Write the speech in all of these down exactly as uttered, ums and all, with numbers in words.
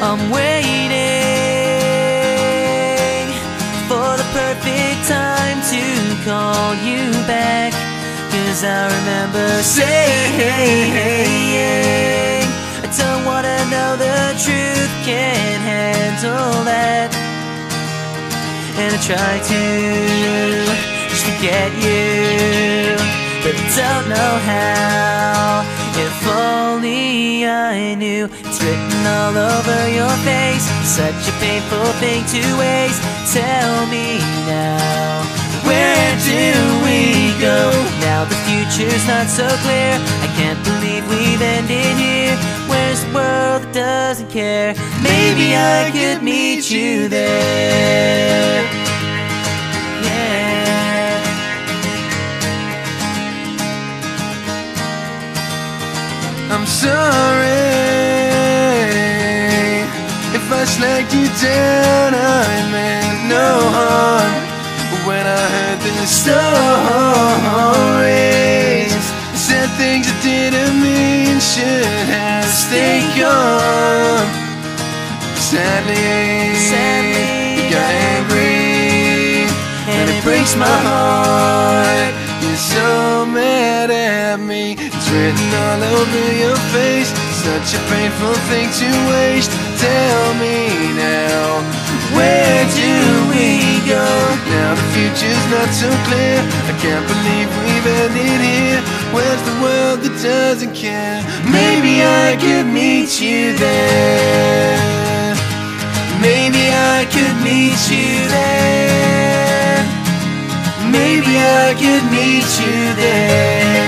I'm waiting for the perfect time to call you back, 'cause I remember saying I don't wanna know the truth, can't handle that. And I try to just forget you, but I don't know how. If only I knew. It's written all over your face, such a painful thing to waste. Tell me now, where do we go? Now the future's not so clear, I can't believe we've ended here. Where's the world that doesn't care? Maybe I could meet you there. Yeah. I'm sorry if I slacked you down, I meant no harm. When I heard the stories, said things I didn't mean, should have stayed calm. Sadly, Sadly, you got angry, and it breaks my heart. You're so mad at me, it's written all over your face, such a painful thing to waste. Tell me now, where do we go? Now the future's not so clear, I can't believe we've ended here. Where's the world that doesn't care? Maybe I could meet you there. Maybe I could meet you there. Maybe I could meet you there.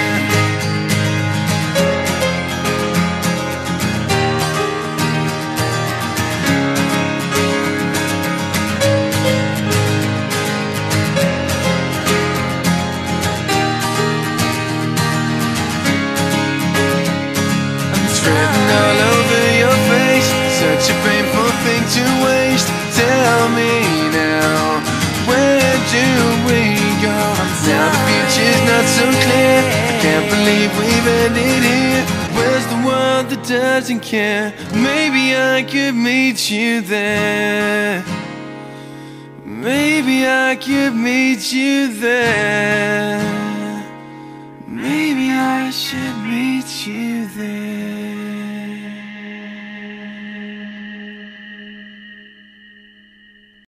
Written all over your face, such a painful thing to waste. Tell me now, where do we go? Now the future's not so clear, I can't believe we've ended here. Where's the world that doesn't care? Maybe I could meet you there. Maybe I could meet you there. Maybe I should meet you there.